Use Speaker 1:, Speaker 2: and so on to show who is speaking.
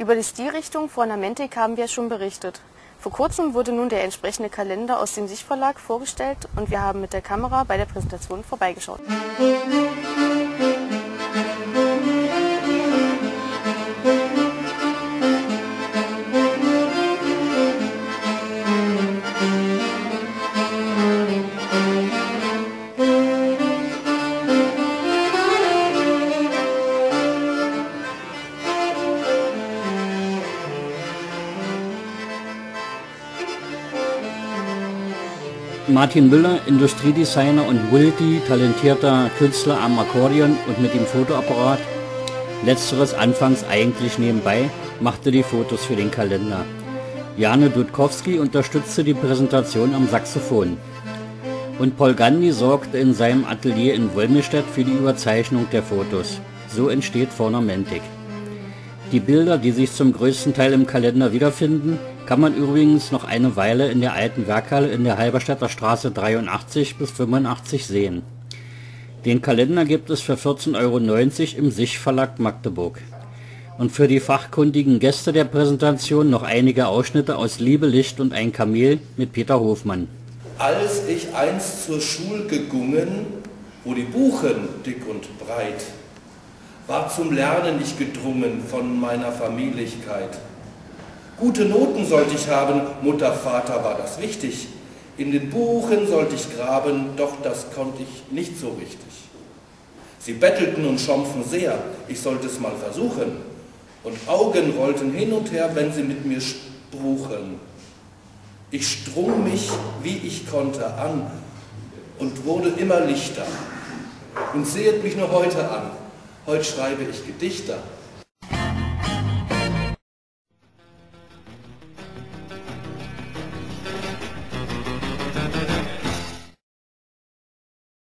Speaker 1: Über die Stilrichtung für Ornamentik haben wir schon berichtet. Vor kurzem wurde nun der entsprechende Kalender aus dem Sich-Verlag vorgestellt und wir haben mit der Kamera bei der Präsentation vorbeigeschaut.
Speaker 2: Martin Müller, Industriedesigner und multitalentierter Künstler am Akkordeon und mit dem Fotoapparat, letzteres anfangs eigentlich nebenbei, machte die Fotos für den Kalender. Jane Dudkowski unterstützte die Präsentation am Saxophon. Und Paul Gandhi sorgte in seinem Atelier in Wolmirstedt für die Überzeichnung der Fotos. So entsteht Fornamentik. Die Bilder, die sich zum größten Teil im Kalender wiederfinden, kann man übrigens noch eine Weile in der alten Werkhalle in der Halberstädter Straße 83 bis 85 sehen. Den Kalender gibt es für 14,90 € im Sich-Verlag Magdeburg. Und für die fachkundigen Gäste der Präsentation noch einige Ausschnitte aus Liebe, Licht und ein Kamel mit Peter Hofmann.
Speaker 3: Als ich einst zur Schul gegungen, wo die Buchen dick und breit, war zum Lernen ich gedrungen von meiner Familichkeit. Gute Noten sollte ich haben, Mutter, Vater, war das wichtig. In den Buchen sollte ich graben, doch das konnte ich nicht so richtig. Sie bettelten und schompfen sehr, ich sollte es mal versuchen. Und Augen rollten hin und her, wenn sie mit mir spruchen. Ich strung mich, wie ich konnte, an und wurde immer lichter. Und sehet mich nur heute an, heute schreibe ich Gedichter.